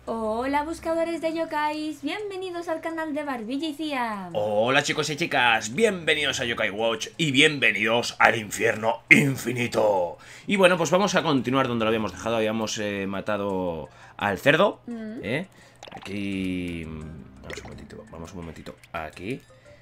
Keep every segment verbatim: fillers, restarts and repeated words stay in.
Hola buscadores de yokais, bienvenidos al canal de Barbilla y Cía. Hola chicos y chicas, bienvenidos a Yokai Watch y bienvenidos al infierno infinito. Y bueno, pues vamos a continuar donde lo habíamos dejado. Habíamos eh, matado al cerdo, mm. ¿eh? Aquí... Vamos un momentito, vamos un momentito aquí.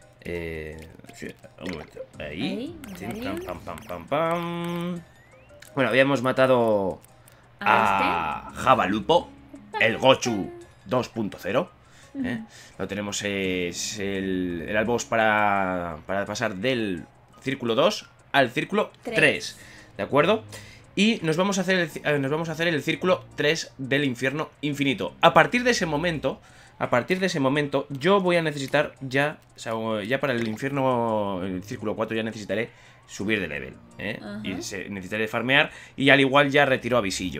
Eh, sí, un momento, ahí, ahí sí, pam, pam, pam, pam, pam. Bueno, habíamos matado a, a este? Jabalupo, el Gochu dos punto cero. ¿eh? Lo tenemos, es el, el boss para, para pasar del círculo dos al círculo tres, ¿de acuerdo? Y nos vamos a hacer el, nos vamos a hacer el círculo tres del infierno infinito. A partir de ese momento, a partir de ese momento, yo voy a necesitar ya, o sea, ya para el infierno, el círculo cuatro ya necesitaré subir de level, ¿eh? Y se, necesitaré farmear y al igual ya retiro a Visillo.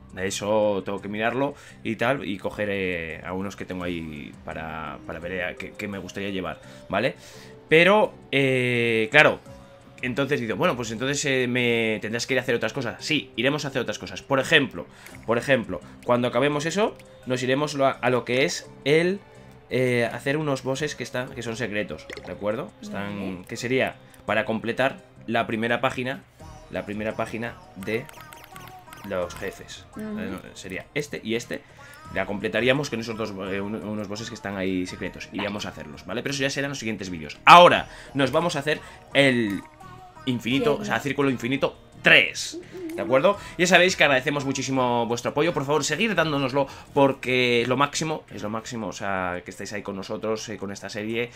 Eso tengo que mirarlo y tal, y coger eh, a unos que tengo ahí para, para ver eh, que, que me gustaría llevar, ¿vale? Pero, eh, claro, entonces digo, bueno, pues entonces eh, me tendrás que ir a hacer otras cosas. Sí, iremos a hacer otras cosas. Por ejemplo, por ejemplo, cuando acabemos eso, nos iremos a, a lo que es el eh, hacer unos bosses que están, que son secretos, ¿de acuerdo? Están, que sería para completar la primera página, la primera página de los jefes. Uh-huh. eh, sería este y este. La completaríamos con esos dos eh, unos bosses que están ahí secretos. Iríamos a hacerlos, ¿vale? Pero eso ya serán los siguientes vídeos. Ahora nos vamos a hacer el infinito, sí, o sea, círculo infinito tres, ¿de acuerdo? Ya sabéis que agradecemos muchísimo vuestro apoyo. Por favor, seguid dándonoslo porque es lo máximo, es lo máximo, o sea, que estáis ahí con nosotros, eh, con esta serie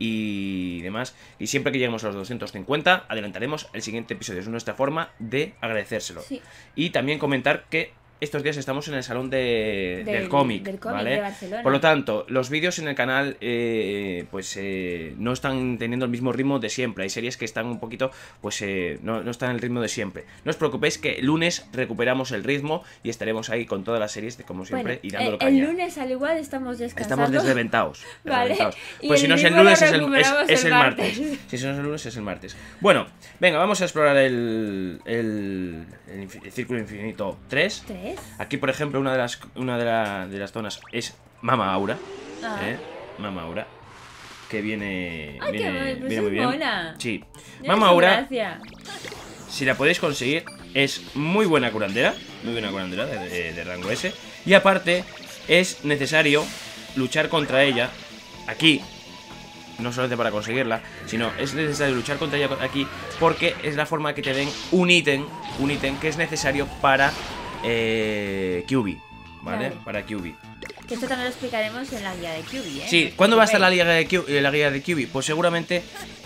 y demás. Y siempre que lleguemos a los doscientos cincuenta, adelantaremos el siguiente episodio. Es nuestra forma de agradecérselo. Sí. Y también comentar que estos días estamos en el salón de, del, del cómic, del cómic, ¿vale? De Barcelona. Por lo tanto, los vídeos en el canal eh, pues eh, no están teniendo el mismo ritmo de siempre. Hay series que están un poquito, pues eh, no, no están en el ritmo de siempre. No os preocupéis que el lunes recuperamos el ritmo y estaremos ahí con todas las series de como siempre, bueno, y dándolo el, caña. El lunes al igual estamos descansando. Estamos desreventados. Vale. Pues si no es el lunes es el, es, es el martes. martes. Si no es el lunes es el martes. Bueno, venga, vamos a explorar el, el, el, el Círculo Infinito tres. ¿tres? Aquí, por ejemplo, una de las una de, la, de las zonas es Mama Aura. Ah. ¿eh? Mama Aura. Que viene, Ay, viene, qué, pues viene muy bien. Mona. Sí. Mira, Mama Aura, gracia. si la podéis conseguir, es muy buena curandera. Muy buena curandera de, de, de rango S. Y aparte, es necesario luchar contra ella aquí. No solamente para conseguirla, sino es necesario luchar contra ella aquí porque es la forma que te den un ítem, un ítem que es necesario para eh, Q B, ¿vale? Vale. Para Q B. Que esto también lo explicaremos en la guía de Q B, ¿eh? Sí, ¿cuándo va a estar la guía de Q B? La guía de Q B? Pues seguramente,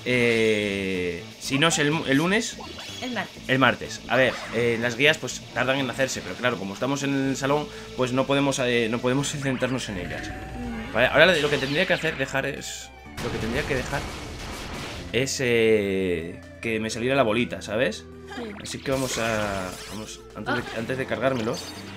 eh, si no es el, el lunes... El martes. El martes. A ver, eh, las guías pues tardan en hacerse, pero claro, como estamos en el salón, pues no podemos, eh, no podemos centrarnos en ellas. Mm. ¿Vale? Ahora lo que tendría que hacer, dejar es... Lo que tendría que dejar es eh, que me saliera la bolita, ¿sabes? Sí. Así que vamos a... Vamos, antes, oh. de, antes de cargármelo.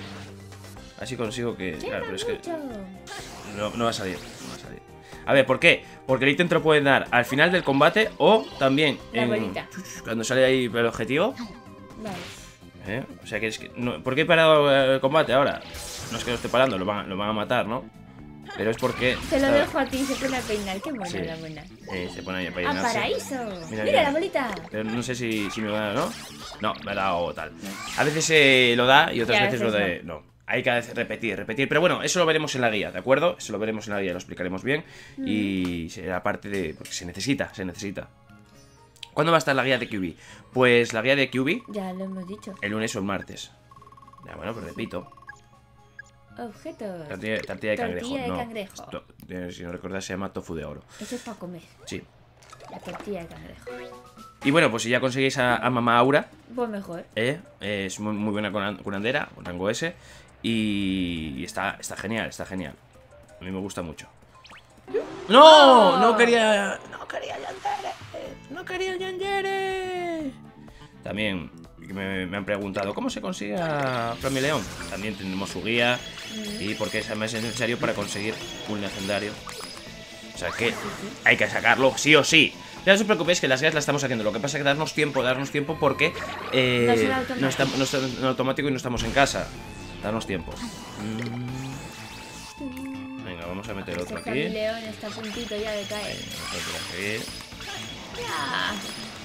Así consigo que... Claro, pero es que... No, no va a salir, no va a salir. A ver, ¿por qué? Porque el ítem te lo pueden dar al final del combate o también en, cuando sale ahí el objetivo. Vale. ¿Eh? O sea que es que... No, ¿por qué he parado el combate ahora? No es que lo esté parando, lo van, lo van a matar, ¿no? Pero es porque... Te lo dejo a ti, se pone a peinar. Qué buena, sí. La buena. Eh, se pone ahí a peinar. ¡A paraíso! Mira, mira la bolita. Pero no sé si, si me va a dar, ¿no? No, me ha dado tal. A veces eh, lo da y otras ya, veces, veces lo da... No. no. Hay que repetir, repetir. Pero bueno, eso lo veremos en la guía, ¿de acuerdo? Eso lo veremos en la guía, lo explicaremos bien. Mm. Y será parte de... Porque se necesita, se necesita. ¿Cuándo va a estar la guía de Q B? Pues la guía de Q B... Ya lo hemos dicho. El lunes o el martes. Ya, bueno, pero repito. Objetos. Tortilla, tortilla de cangrejo. Tortilla de no. cangrejo. Esto, si no recuerdas, se llama tofu de oro. Eso es para comer. Sí. La tortilla de cangrejo. Y bueno, pues si ya conseguís a, a Mama Aura, pues mejor. Eh, es muy, muy buena curandera, con rango S. Y, y está, está genial, está genial. A mí me gusta mucho. ¡No! Oh. No quería. No quería Yandere. No quería Yandere. También me, me han preguntado ¿cómo se consigue a Flammileón? También tenemos su guía. Mm. Y porque es necesario para conseguir un legendario. O sea que hay que sacarlo sí o sí. Ya no os preocupéis que las guías las estamos haciendo. Lo que pasa es que darnos tiempo, darnos tiempo porque eh, no, está, no está en automático y no estamos en casa. Darnos tiempo. vamos a meter otro Este aquí. León está a puntito ya de caer. Otro aquí. ¡Ya!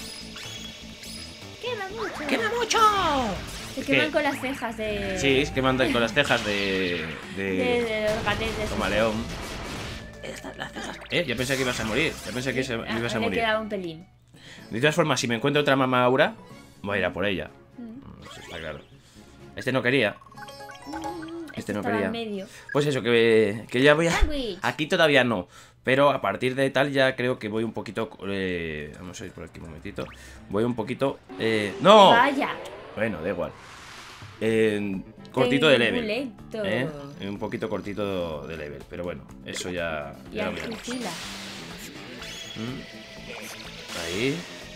¡Quema mucho! ¡Quema mucho! Se Es queman que- con las cejas de... Sí, es que mandan con las cejas de... De, de... de los gatetes. Toma, León. Estas las cejas. Eh, yo pensé que ibas a morir. Yo pensé que se- Ah, ibas a le morir. quedaba un pelín. De todas formas, si me encuentro otra mamá Aura, voy a ir a por ella. Mm. Eso está claro. Este no quería. Este no estaba quería. en medio. Pues eso, que, que ya voy a... Sándwich. Aquí todavía no. Pero a partir de tal ya creo que voy un poquito... eh, Vamos a ir por aquí un momentito. Voy un poquito... eh, ¡No! Vaya. Bueno, da igual. Eh, cortito de level. Lento. ¿eh? Un poquito cortito de level. Pero bueno, eso ya, Y ya lo al miramos. fusil. Mm. Ahí.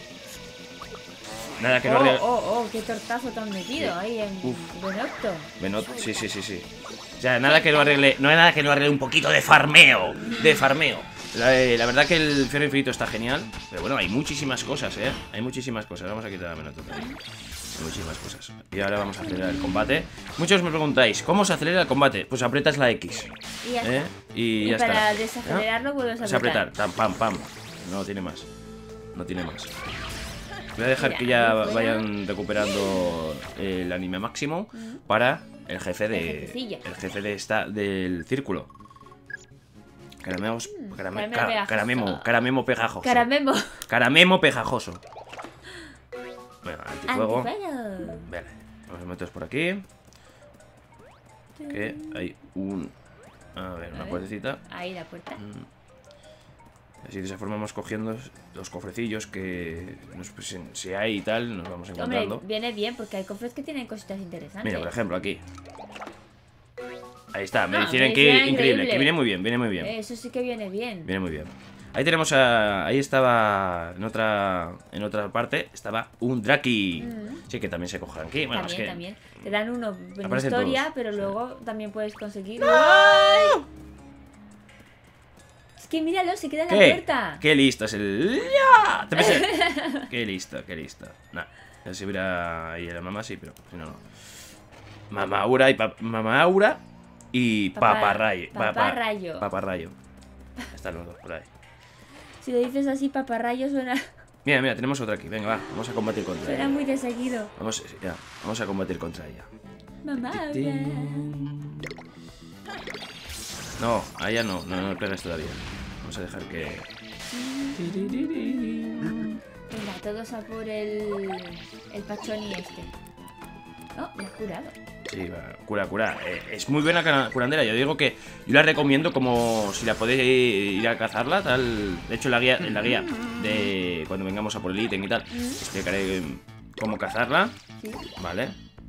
Nada que no Oh, arregle... oh, oh, qué tortazo te han metido ahí en Uf. Benocto. Menot, sí, sí, sí, sí. O sea, nada que no arregle, no hay nada que no arregle un poquito de farmeo, de farmeo. La, eh, la verdad que el Infierno Infinito está genial, pero bueno, hay muchísimas cosas, ¿eh? Hay muchísimas cosas. Vamos a quitar la Menot otra vez. Hay muchísimas cosas. Y ahora vamos a acelerar el combate. Muchos me preguntáis, ¿cómo se acelera el combate? Pues aprietas la X, Y ya ¿eh? está. Y, Y ya para está. desacelerarlo vuelves a Es apretar, apretar. tam, pam, pam. No tiene más. No tiene más. Voy a dejar Mira, que ya ahí fuera. vayan recuperando el anime máximo para el jefe de. El jefecilla. El jefe de esta del círculo. Caramemos, carame- caramelo ca- pegajoso. caramemo, caramemo pegajoso. Caramemo. Caramemo pegajoso. Bueno, antifuego. Antifuego. Vale, vamos a meternos por aquí. Que hay un. A ver, una ver. puertecita. Ahí la puerta. Así de esa forma vamos cogiendo los cofrecillos que nos, pues, en- si hay y tal, nos vamos Hombre, encontrando. viene bien porque hay cofres que tienen cositas interesantes. Mira, por ejemplo, aquí. Ahí está, Ah, medicina medicina que increíble, increíble. que viene muy bien, viene muy bien. Eso sí que viene bien. Viene muy bien. Ahí tenemos a. Ahí estaba. En otra. En otra parte estaba un Draki. Mm. Sí, que también se coge aquí. Bueno, también, es que. también. Te dan uno en Aparecen historia, todos, pero sí. luego también puedes conseguir. ¡Ay! Es que míralo, se queda en la ¿Qué? puerta. ¡Qué listo es el. ¡Ya! Te pensé- ¡Qué listo, qué listo! Nah, si hubiera ahí la mamá, sí, pero si no, no. Mamá Aura y pa- Mamá Aura y Papá- Paparrayo. Paparrayo. Paparrayo. Están los dos por ahí. Si lo dices así, paparrayo suena, Mira, mira, tenemos otra aquí. Venga, va, vamos a combatir contra suena ella. muy de seguido. Vamos, ya, vamos a combatir contra ella. Mamá. No, a ella no, no, no pegas todavía. Vamos a dejar que. Venga, todos a por el. El pachoni este. No, me has curado. Sí, va, cura, cura. Eh, es muy buena cana- curandera. Yo digo que yo la recomiendo como si la podéis ir a cazarla, tal. De hecho, en la guía, en la guía de cuando vengamos a por el ítem y tal, explicaré eh, cómo cazarla, Sí. ¿vale?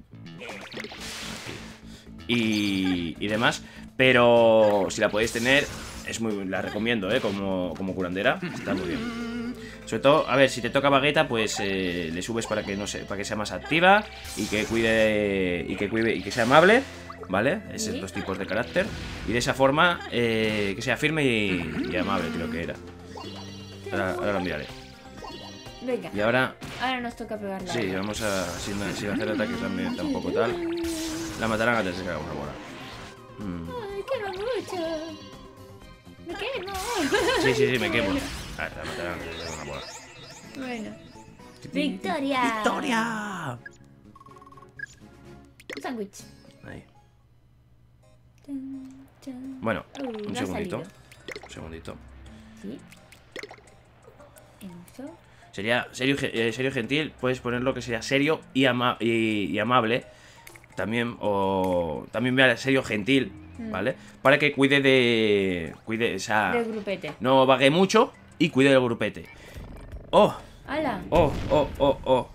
Y, y demás. Pero si la podéis tener, es muy, la recomiendo, ¿eh? Como, como curandera, está muy bien. Sobre todo, a ver, si te toca bagueta, pues eh, le subes para que no se, para que sea más activa y que cuide y que cuide y que sea amable, ¿vale? Esos Sí. dos tipos de carácter. Y de esa forma eh, que sea firme y, y amable, creo que era. Ahora, ahora lo miraré. Venga, Y ahora, ahora nos toca pegarla. sí, vamos a sin, sin hacer ataques también tampoco tal. La matarán antes de que haga una bola. Mm. Ay, quema mucho. Me quemo. Sí, sí, sí, me quemo. Ah, la matarán antes de que haga una bola. Bueno. ¡Victoria! ¡Victoria! Un sándwich. Ahí. Chan, chan. Bueno, Uh, un no ha segundito. salido. Un segundito. Sí. En uso. Sería serio, ge- eh, serio gentil, puedes ponerlo que sería serio y, ama- y, y amable. También, o también vea serio gentil, Mm. ¿vale? Para que cuide de. Cuide, o sea, Del grupete. no vague mucho y cuide del grupete. ¡Oh! ¡Hala! ¡Oh! ¡Oh! ¡Oh! ¡Oh!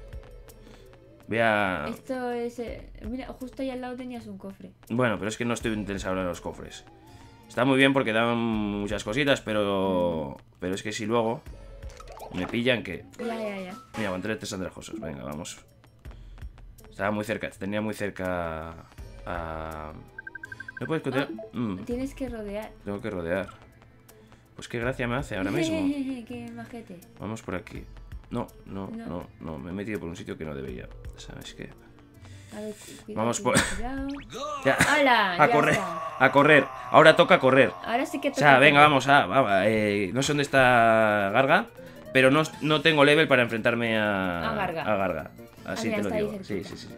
Vea. Esto es... eh, Mira, justo ahí al lado tenías un cofre. Bueno, pero es que no estoy interesado en los cofres. Está muy bien porque dan muchas cositas, pero. Pero es que si luego. Me pillan que. Ya, ya, ya. Mira, guanteletes andrajosos, venga, vamos. Estaba muy cerca, tenía muy cerca a... ¿No puedes continuar? Mm, Tienes que rodear. tengo que rodear. Pues qué gracia me hace ahora mismo. Qué majete. Vamos por aquí. No, no, No. no, no, me he metido por un sitio que no debería. ¿Sabes qué? A ver, cuidado, Vamos por... cuidado. Ya. ¡Hala! A Ya correr, está. a correr. Ahora toca correr. Ahora sí que O toca. sea, venga, correr. vamos a... va- eh, no sé dónde está Garga, pero no, no tengo level para enfrentarme a... A Garga. A Garga. Así Ah, mira, te lo está ahí digo. Sí, cerquita. sí, sí.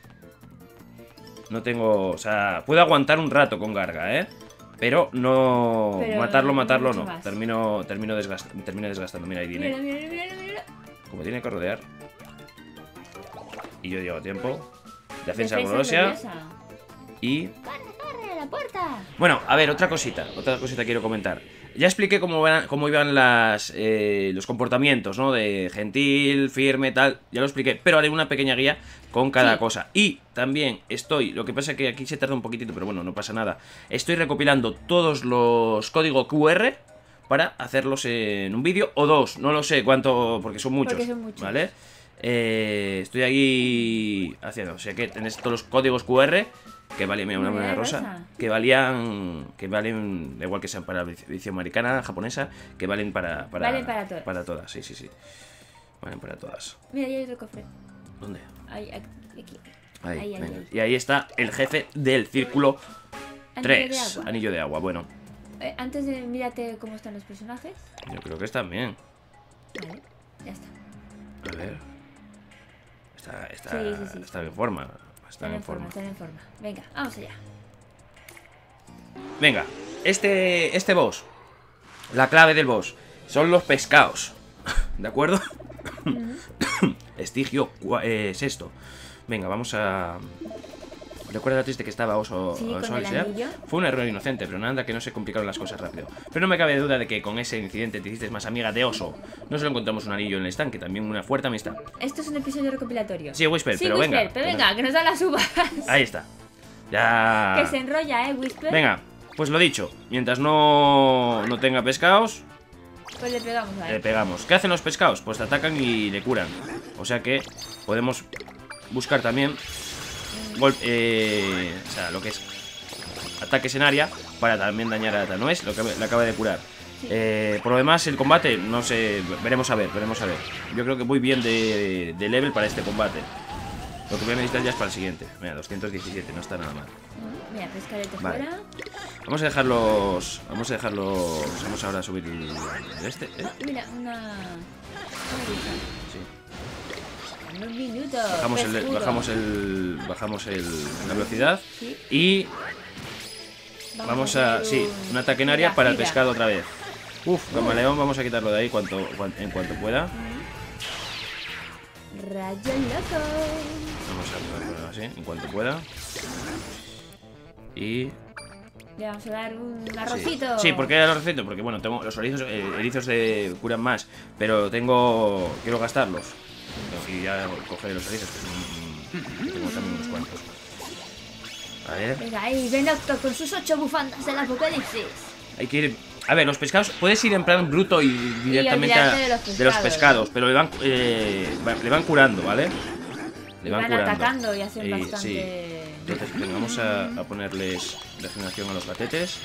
No tengo... O sea, puedo aguantar un rato con Garga, ¿eh? Pero no... Pero matarlo, no matarlo mucho no. más. Termino, termino, desgast... termino desgastando. Mira, ahí Mira, viene. mira, mira, mira. Como tiene que rodear. Y yo llevo tiempo. Defensa, Defensa gloriosa. gloriosa. Y... ¡Corre, corre, a la puerta! Bueno, a ver, otra cosita, otra cosita quiero comentar. Ya expliqué cómo, van- cómo iban las, eh, los comportamientos, ¿no? De gentil, firme, tal. Ya lo expliqué, pero haré una pequeña guía con cada Sí. cosa. Y también estoy, lo que pasa es que aquí se tarda un poquitito, pero bueno, no pasa nada. Estoy recopilando todos los códigos Q R para hacerlos en un vídeo o dos, no lo sé cuánto, porque son muchos, Porque son muchos. ¿vale? Eh, estoy aquí haciendo, o sea que tenéis todos los códigos Q R que valen, mira, una Mira, moneda rosa. rosa, que valían, que valen, da igual que sean para la edición americana, japonesa, que valen para, para, Valen para todas. para todas, sí, sí, sí, valen para todas. Mira, ahí hay otro cofre. ¿Dónde? Ahí, aquí. aquí. Ahí, Ahí, ahí, venga. ahí. Y ahí está el jefe del círculo Anillo tres, de agua. anillo de agua, bueno, Eh, antes de mírate cómo están los personajes. yo creo que están bien. Vale, ya está. A ver. Está, está, Sí, sí, sí. está en forma. Está Están en en forma, forma. están en forma. Venga, vamos allá. Venga, este, este boss, la clave del boss, son los pescados. ¿De acuerdo? Estigio cua- eh, sexto. Venga, vamos a... Recuerda lo triste que estaba Oso, Sí, Oso con el Alsear? anillo. Fue un error inocente, pero nada que no se complicaron las cosas rápido. Pero no me cabe duda de que con ese incidente te hiciste más amiga de Oso. No solo encontramos un anillo en el estanque, también una fuerte amistad. Esto es un episodio recopilatorio. Sí, Whisper, Sí, pero Whisper, venga. pero venga, que nos da las uvas. Ahí está. Ya... Que se enrolla, eh, Whisper. Venga, pues lo dicho. Mientras no, no tenga pescados, Pues le pegamos a le él. pegamos. ¿Qué hacen los pescados? Pues te atacan y le curan. O sea que podemos buscar también gol- eh, o sea, lo que es ataques en área para también dañar a Ata. No es lo que le acaba de curar. Sí. Eh, por lo demás, el combate, no sé, veremos a ver, veremos a ver. Yo creo que voy bien de, de level para este combate. Lo que voy a necesitar ya es para el siguiente. Mira, doscientos diecisiete, no está nada mal. Mm, Mira, pescadete Vale. fuera. Vamos a dejarlos. Vamos a dejarlos. Vamos ahora a subir el, el este, ¿eh? Mira, una. Una bicha. Sí. En un minuto. Bajamos el, pescudo. bajamos el, bajamos el, la velocidad Sí. y vamos a, hacer sí, un- un ataque en área gira, para el gira. pescado otra vez. Uf, camaleón, vamos a quitarlo de ahí cuanto, cuan- en cuanto pueda. Rayo loco. Vamos a ponerlo así, en cuanto pueda. Y Le vamos a dar un sí, arrocito. sí, ¿por qué el arrocito? Porque bueno, tengo los erizos, eh, erizos de curan más, pero tengo, quiero gastarlos. Y ya cogeré los erizos, que mm, tengo también unos cuantos. A ver. Venga, ahí, ven Octo con sus ocho bufandas del apocalipsis. Hay que ir... A ver, los pescados... Puedes ir en plan bruto y directamente a- olvidarte de los de los pescados. pescados, pero le van, eh, va- le van curando, ¿vale? Le Y van, van curando. atacando y hacen Y- bastante. Sí. Entonces, venga, vamos a, a ponerles regeneración a los gatetes.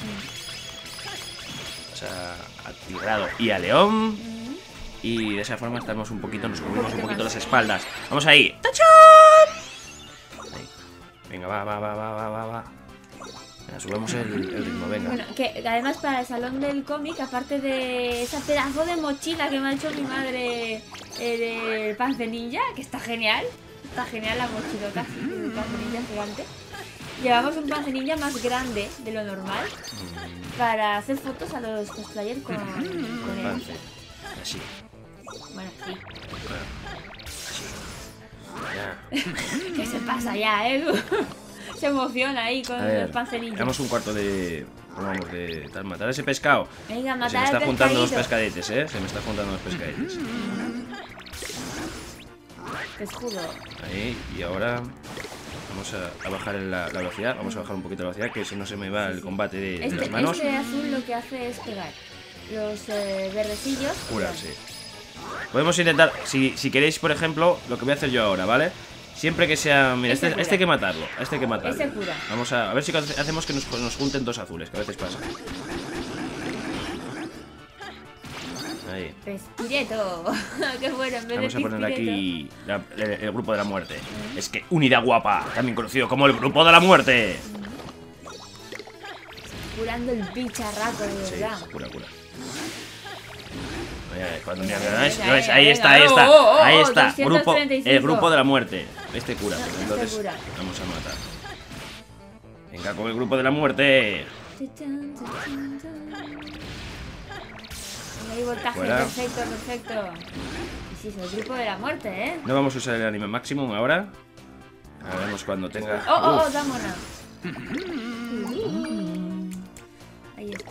O sea, a Tigrado y a León. Mm. Y de esa forma estamos un poquito, nos cubrimos un poquito poquito más. las espaldas. Vamos ahí. ¡Tachón! Ahí. Venga, va, va, va, va, va, va, va. Venga, subamos el, el ritmo, venga. Bueno, que además para el salón del cómic, aparte de esa pedazo de mochila que me ha hecho mi madre eh, del pancenilla, que está genial, está genial la mochilota así, del pancenilla gigante. Llevamos un pancenilla más grande de lo normal para hacer fotos a los cosplayers con, con él. Avance. Así. Bueno, sí. Ya. ¿Qué se pasa ya, eh? Se emociona ahí con A ver, los pancenillos. Damos un cuarto de... Vamos, de tal, matar a ese pescado. Venga, Que matar se me está al juntando los pescadito. pescadetes, ¿eh? Se me está juntando los pescadetes. Escudo. Ahí, y ahora... Vamos a, a bajar la, la velocidad. Vamos a bajar un poquito la velocidad, que si no se me va el combate de, de Este, las manos. este azul lo que hace es pegar. Los eh, verdecillos. Curarse. Podemos intentar, si, si queréis, por ejemplo, lo que voy a hacer yo ahora, ¿vale? Siempre que sea... Mira, Ese este, cura. este hay que matarlo. Este hay que matarlo. Ese cura. Vamos a, a ver si hacemos que nos, nos junten dos azules, que a veces pasa. Ahí. Respireto. Qué bueno, en vez Vamos de a poner Pispireto. aquí la- el, el grupo de la muerte. Es que unidad guapa, también conocido como el grupo de la muerte. Curando el bicharraco, de Sí, verdad. cura, cura. Mira, cuando mira, Venga, ¿ves? venga, ¿Ves? venga, Ahí venga. está, ahí Oh, está. oh, oh, Ahí oh, está. Grupo, doscientos treinta y cinco. el grupo de la muerte. Este cura, pues entonces cura. vamos a matar. Venga con el grupo de la muerte. Ahí voltaje, Fuera. perfecto, perfecto. Y sí, es el grupo de la muerte, ¿eh? No vamos a usar el anime maximum ahora. Ahora vemos cuando tenga. Oh, oh, oh, Uf, dámona. Ahí está.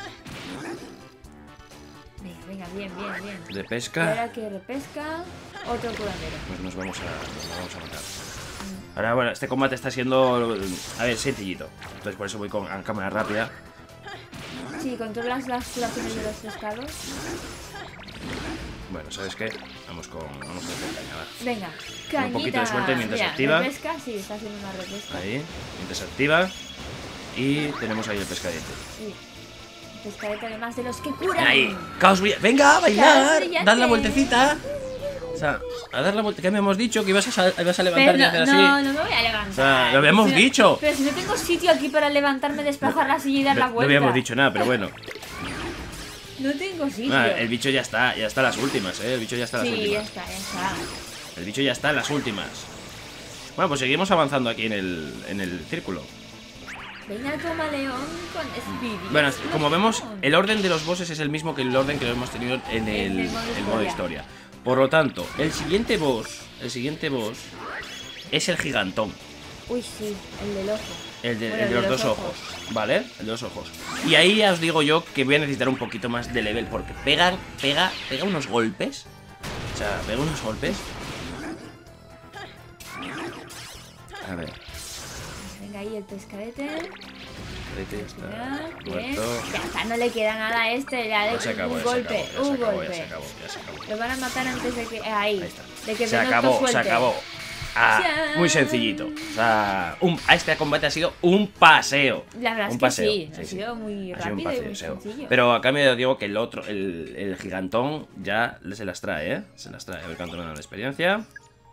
Venga, venga, bien, bien, bien. de Y pesca. ahora que repesca, otro curandero. Pues nos vamos a, nos vamos a matar. Ahora, bueno, este combate está siendo, a ver, sencillito. Entonces por eso voy con a cámara rápida. Sí, controlas las curaciones de los pescados. Bueno, ¿sabes qué? Vamos con, vamos con caña, va. Venga, Un cañita. poquito de suerte mientras Mira, activa. repesca, sí, está haciendo una repesca. Ahí, mientras se activa. Y tenemos ahí el pescadete. Sí. Pescadete además de los que curan. Ahí, caos brillante. Venga, a Caos bailar. brillante. Dad la vueltecita. O sea, a dar la vuelta. ¿Qué me hemos dicho? Que ibas a, sal- ibas a levantar y Pero, hacer así. no, no me voy a levantar. O sea, lo habíamos Si no- dicho. Pero si no tengo sitio aquí para levantarme, desplazar la silla y dar No, la no vuelta. habíamos dicho nada, pero bueno. No tengo sitio. Ah, el bicho ya está, ya está en las últimas, eh. El bicho ya está en las sí, ya últimas. está, ya está. El bicho ya está en las últimas. Bueno, pues seguimos avanzando aquí en el, en el círculo. Venga, toma león con Speedy. Bueno, como vemos, el orden de los bosses es el mismo que el orden que lo hemos tenido en el, En el modo el modo historia. historia. Por lo tanto, el siguiente boss, el siguiente boss es el gigantón. Uy, sí, el del ojo. El de, Bueno, el de los, dos ojos. ¿Vale? El de los ojos. Y ahí ya os digo yo que voy a necesitar un poquito más de level, porque pegan, pega, pega unos golpes. O sea, pega unos golpes. A ver. Venga, ahí el pescadete. Este ya está Ya, bien. muerto. Ya está, no le queda nada a este. Ya, Ya le se acabó, un ya se golpe, acabó, ya se un acabó, golpe. ya se acabó, ya se acabó. Lo van a matar antes de que. eh, Ahí. Ahí está. De que Se Venocto acabó, se suelte. acabó. Ah, ¡Chan! muy sencillito. O sea, un, a este combate ha sido un paseo. La verdad un es que paseo. sí, ha sido muy Ha sido un rápido y muy paseo. sencillo. Pero a cambio digo que el otro, el, el gigantón, ya se las trae, ¿eh? Se las trae. A ver cuánto me dan de experiencia.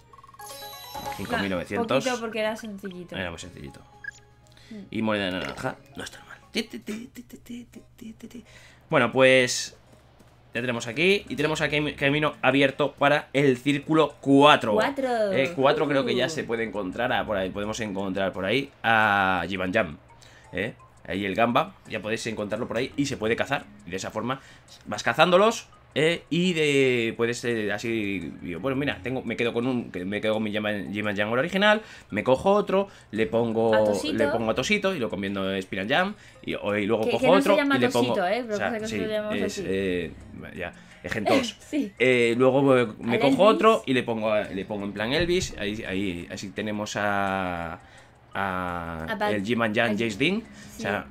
cinco mil novecientos. Poquito porque era sencillito. Era muy sencillito. Y moneda de naranja. No está mal. Ti, ti, ti, ti, ti, ti, ti, ti, ti. Bueno, pues ya tenemos aquí. Y tenemos aquí camino abierto para el círculo cuatro. Cuatro. Eh, cuatro creo que ya Uh. se puede encontrar. A, por ahí podemos encontrar por ahí a Jiban Jam. ¿eh? Ahí el Gamba. Ya podéis encontrarlo por ahí. Y se puede cazar. Y de esa forma vas cazándolos. Eh, y de puedes eh, así digo, bueno, mira, tengo me quedo con un que me quedo con mi Jiman Jam original, me cojo otro, le pongo A Tosito. le pongo a Tosito y lo convierto en Spiran Jam y, o- y luego Que- cojo que no se otro llama y le Tosito, pongo ¿eh? Pero pasa que sí, nosotros lo llamamos es así. eh, ya, es Gentos. Sí. Eh, luego eh, me Al cojo Elvis. otro y le pongo a- le pongo en plan Elvis, ahí ahí así tenemos a a, A Bal- el Jiman Jam al- Jace Dean, Sí. o sea,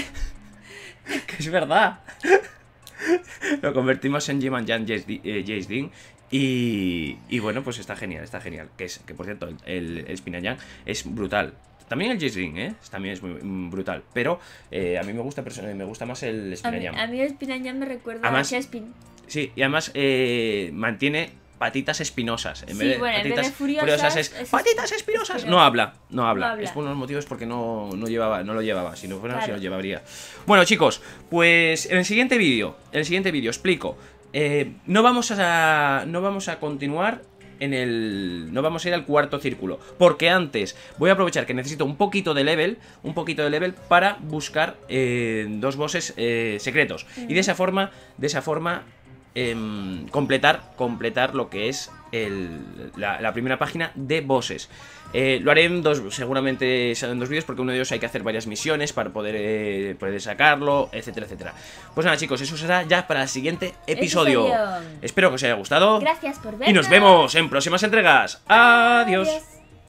que es verdad. Lo convertimos en Jiman Jam Jace, Di- eh, Jace Dean. Y, y bueno, pues está genial, está genial. Que es que por cierto, el, el Spinayan es brutal. También el Jace Dean, ¿eh? También es muy mm, brutal. Pero eh, a mí me gusta perso- me gusta más el A mí, Spinayan. a mí el Spinayan me recuerda Además- a Chespin. Sí, y además eh, mantiene patitas espinosas. En Sí, vez de bueno, en vez patitas de furiosas, es, es patitas espinosas. espinosas. No habla, no habla. No habla. Es por unos motivos porque no, no llevaba, no lo llevaba. Si no fuera, Claro. si lo llevaría. Bueno, chicos, pues en el siguiente vídeo, en el siguiente vídeo explico. Eh, no vamos a, no vamos a continuar en el, no vamos a ir al cuarto círculo, porque antes voy a aprovechar que necesito un poquito de level, un poquito de level para buscar eh, dos bosses eh, secretos y de esa forma, de esa forma em, completar, completar lo que es el, la, la primera página de bosses. Eh, lo haré en dos, seguramente serán dos vídeos, porque uno de ellos hay que hacer varias misiones para poder, eh, poder sacarlo, etcétera, etcétera. Pues nada, chicos, eso será ya para el siguiente episodio. Episodio. Espero que os haya gustado. Gracias por ver. Y nos vemos en próximas entregas. Adiós. Adiós.